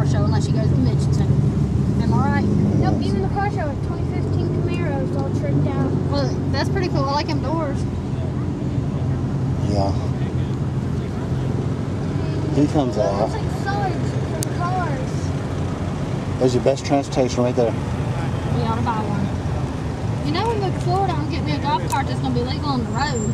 car show unless you go to the convention center. Am I right? Nope, even the car show with 2015 Camaro's all tricked out. Well, that's pretty cool. I like them doors. Yeah. He comes It out. looks like sides from cars. There's your best transportation right there. We ought to buy one. You know, when we move to Florida, I'm getting me a golf cart that's going to be legal on the road.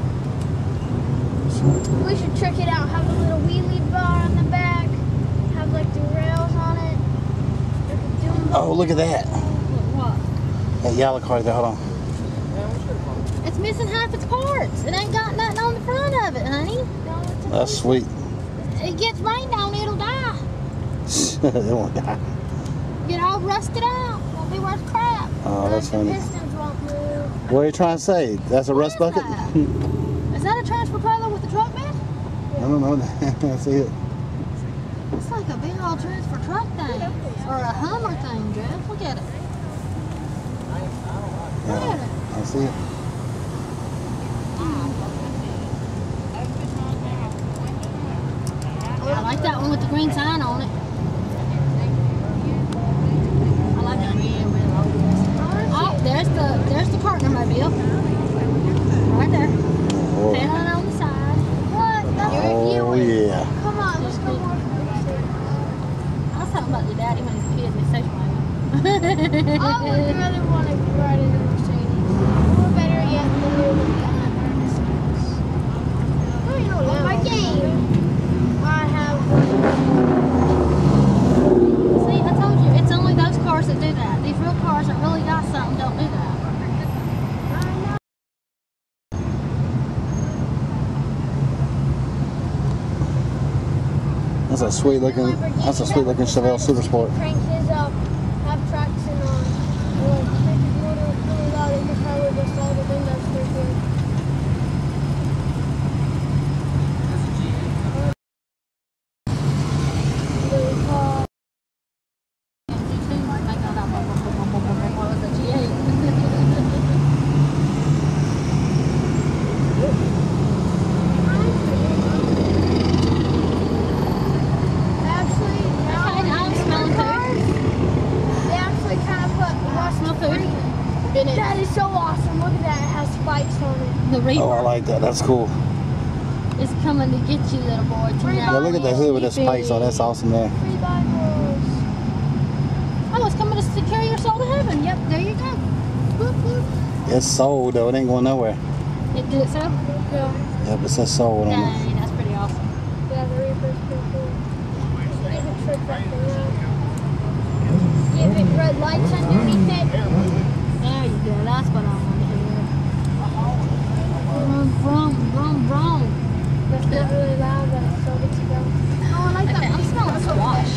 We should trick it out. Have a little wheelie bar on the back. Have like the rails on it. Oh, look at that. What? That yellow car there. Hold on. It's missing half its parts. It ain't got nothing on the front of it, honey. No, it's a That's sweet. It gets rained on, it'll die. It won't die. Get all rusted out. Won't be worth crap. Oh, that's the funny. pistons won't move. What are you trying to say? That's a rust What is bucket? that? Is that a transfer trailer with the truck bed? I don't know. I see it. It's like a big old transfer truck thing. Or a Hummer thing, Jeff. Look at it. Look at it. I see it. I like that one with the green sign on it. I like that. Oh, there's the partner mobile. Right there. Oh, Panel on the side. What? That's oh you. yeah. Come on, let's go more. I was talking about your daddy when he was a kid in his station wagon. I would rather want to ride in a Mercedes. Or better yet, the new on my game. I have. See, I told you, it's only those cars that do that. These real cars that really got something don't do that. That's a sweet looking Chevelle Super Sport. Crank his up, have traction on. Or make it really loud. You can probably just all the windows through here. That is so awesome. Look at that. It has spikes on it. The Reaper. Oh, I like that. That's cool. It's coming to get you, little boy. Tonight. Yeah, look at the hood with the spikes on. That's awesome there. Free Bibles. Oh, it's coming to carry your soul to heaven. Yep, there you go. Boop, boop. It's sold though. It ain't going nowhere. It did it so? Yeah. Yep, it says sold on it. Dang, that's pretty awesome. Yeah, the Reaper's pretty cool. Give it trick back around. Give it red lights underneath it. There you go. That's what I want to hear. Vroom, vroom, vroom. That's not really loud, but it's so good to go. Oh, I like Okay, that. I'm smelling squash.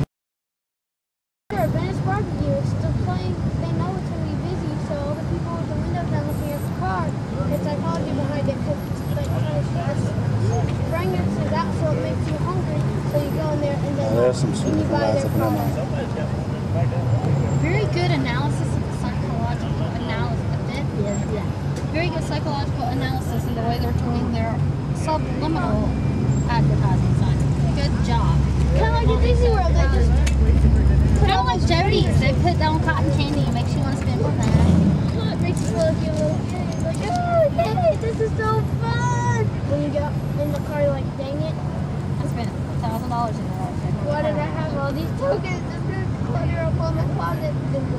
Venice Barbecue is still playing. They know it's going to be busy, so all the people with the windows down looking at the car, the psychology behind it, because like fragrance is out, so it makes you hungry. So you go in there and then There's some and sweet you buy lights their up in there. product. Very good analysis of the psychological analysis. Very good psychological analysis of the way they're doing their subliminal advertising signs. Good job. Kind of like at Disney World, they just Kind of like Jody's. They put down cotton candy and makes you want to spend more time. it makes you feel like you're a little kid. Like, oh, hey, this is so fun. When you get in the car, you're like, dang it. I spent $1,000 in there. Why did I have all these tokens? It's going to clutter up on the closet.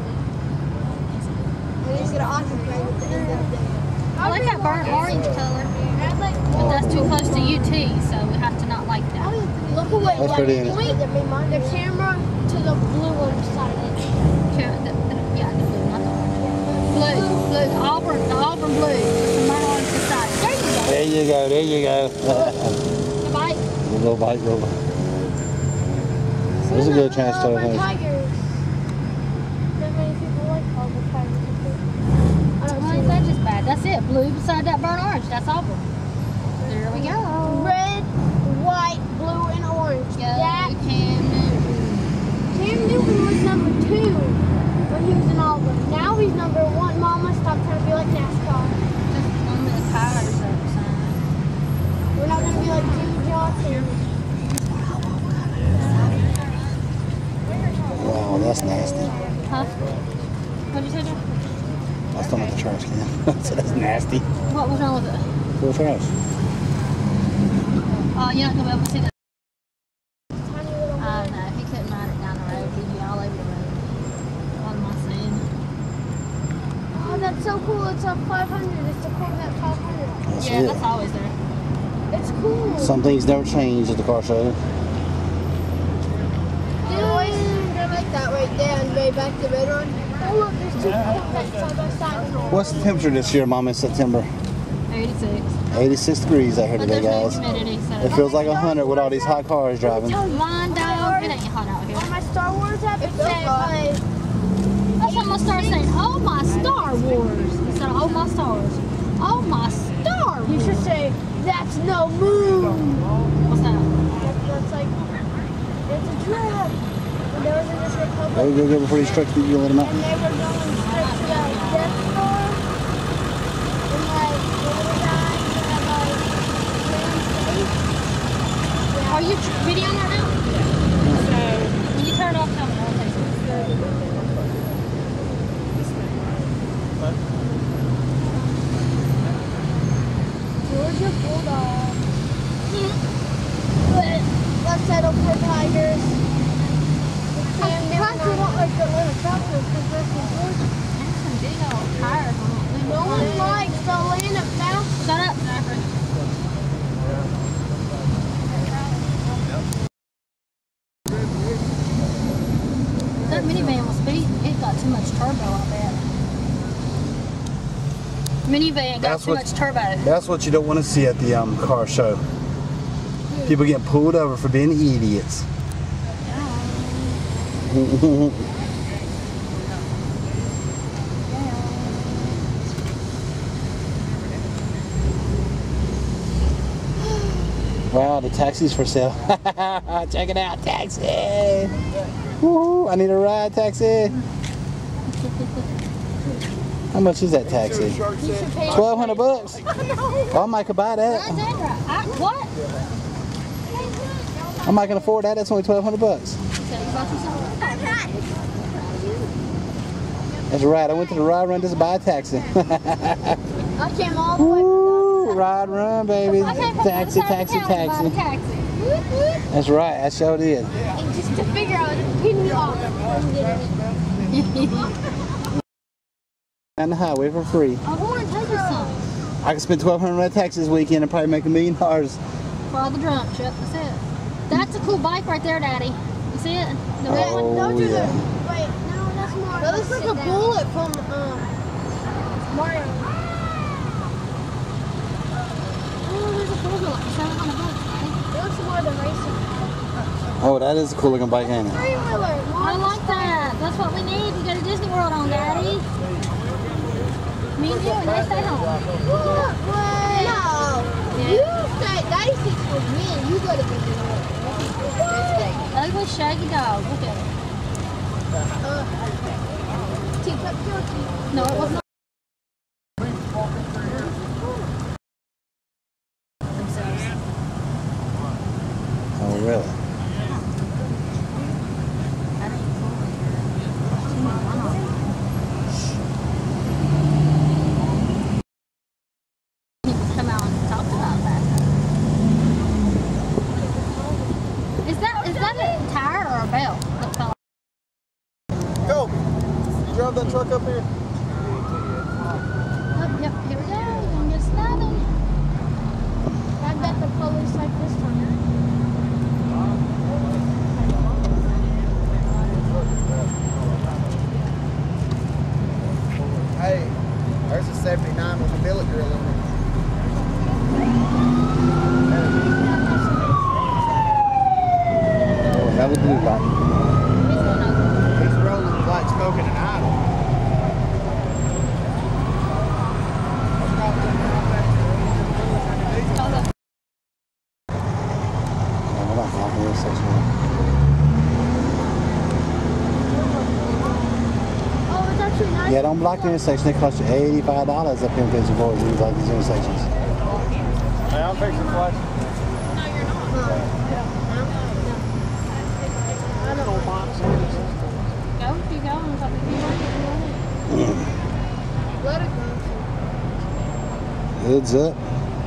We just get an awesome play with the end of the day. I like that burnt orange color, I'd like, but that's too close to UT, so we have to not like that. look away. That's pretty neat. Point the camera to the blue one beside it. Yeah, the blue, not the orange. Blue, the Auburn blue with the burnt orange beside it. There you go. There you go. The bike. Little bite, little bite. This is a good chance to Auburn Tigers. Not many people like Auburn Tigers. I don't Why see is that just bad? That's it. Blue beside that burnt orange. That's Auburn. There we go. red, white, blue, and orange. Go, That Cam Newton. Cam Newton was number 2 when he was in Auburn. Now he's number 1. Mama, stop trying to be like NASCAR. Just one of the powers up sign. We're not going to be like Jimmy Johnson. So that's nasty. What was wrong with it? Full of trash. You're not gonna be able to see the. Tiny little No, he couldn't ride it down the road. He'd be all over the road. On my sand. Oh, that's so cool. It's a 500. It's the Corvette 500. That's Yeah, it. that's always there. It's cool. Some things never change at the car show. Dude, they're like that right there and way back the red one. Oh, look, there's two Corvettes side by side. What's the temperature this year, Mom, in September? 86. 86 degrees out here But today, there's no guys. humidity, so. It feels like 100 with all these hot cars driving. Come on, dog. It ain't hot out here. On my Star Wars app, it says like, That's what I'm gonna start saying. Oh my Star Wars. Instead of oh my stars. Oh my Star Wars. you should say, that's no moon. What's that? That's like, it's a trap. When there was in this There Republic, you go, get before you stretch the you let them out. and they were going straight to that Death Star. And like, the other guys had like, Are you videoing right now? So when you turn it off, tell me. I'll text you. Georgia Bulldog. Let's settle for Tigers. And they don't like the little Falcons because they're from Georgia. There's some big old tires on it. No one likes the Atlanta Falcons. Shut up, Zachary. That minivan was speeding. It got too much turbo, I bet. Minivan got That's too what- much turbo. That's what you don't want to see at the car show. People getting pulled over for being idiots. Wow, the taxi's for sale. Check it out, taxi. Woo, I need a ride, taxi. How much is that taxi? $1,200 bucks. Oh, I might could buy that. Alexandra, what? I might can afford that. That's only $1,200 bucks. That's right. I went to the ride run just to buy a taxi. I came all the way from Woo, ride run, baby. I came from Taxi, the other side taxi, of town to buy taxi. a taxi. That's right. I sure did. and just to figure out pin me off. On the highway for free. I want to take you some. I can spend $1,200 on that taxi this weekend and probably make $1 million. For all the drunks, yep, that's it. That's a cool bike right there, Daddy. You see it? The red one? Oh, Don't do yeah. the, wait, no, that's more. That looks like a bullet from Mario. Oh, there's a four-wheeler. $700, Daddy. It looks more than racing. Oh, that is a cool looking bike, ain't it? Three-wheeler. I like that. That's what we need to go to Disney World on, Daddy. Me and you, and they stay home. What? Wait. No. You say 96 was me and you go to Disney World. Ugly shaggy dog. Look at it. Teacup Georgie. No, it was not. Oh, really? Come out and talk about that. Is that a tire or a belt that fell off? Go! You drove that truck up here? Oh, yep, here we go. We're gonna get started. I bet the police like this one. Hey, there's a 79 with a billet grill in it. Oh, that was blue bike. He's rolling like smoking an idol. Oh, we're not blocking the intersection. Oh, it's actually nice. Yeah, don't block the intersection. It costs you $85 up here in Pigeon Forge when you block these intersections. Hey, I'm fixing to flash. Go if you go and talk to people. Let it go. Heads up.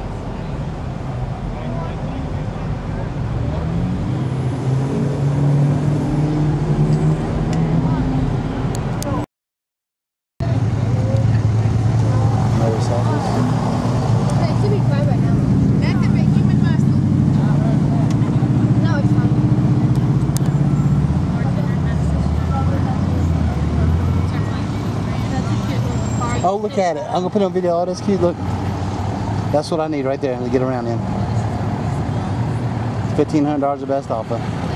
Motorcycles. Hey, it should be fine right now. That could make human muscle. No, it's fine. Oh, look at it. I'm gonna put it on video. Oh, that's cute. Look. That's what I need right there to get around in. $1,500 the best offer.